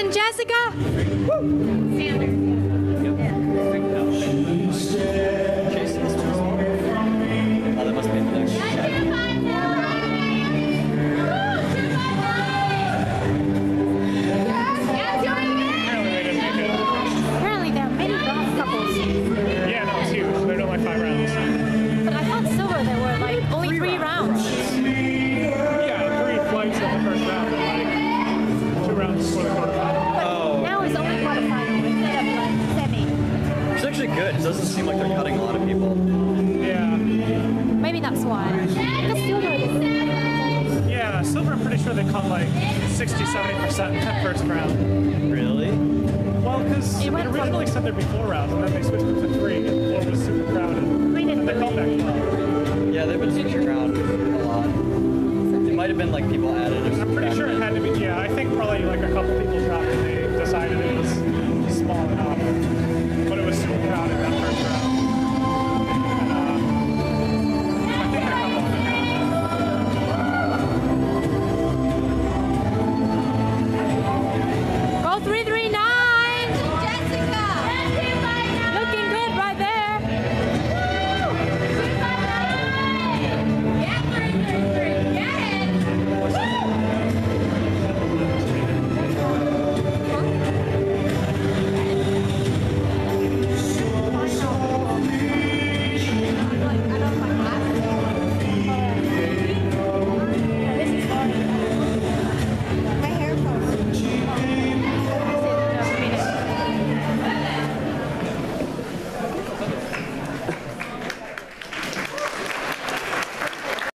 and Jessica. Oh, that must be the next Apparently there are many golf couples. Yeah, no, it's huge. They're doing like 5 rounds. But I thought silver there were like only 3 rounds. Yeah, 3 flights in the first round and like 2 rounds before the quarterfinal. Now it's only quarterfinal instead of like semi. It's actually good. It doesn't seem like they're cutting a lot of people. Yeah. Maybe that's why. Because silver is Yeah, silver, I'm pretty sure they cut like 60-70% in that first round. Really? Well, because It it went from- originally said there'd be 4 rounds, and then they switched it to 3, and the floor was super crowded. And they called back 12. Yeah, they've been switching around a lot. It might have been like people added. I'm pretty sure it had to be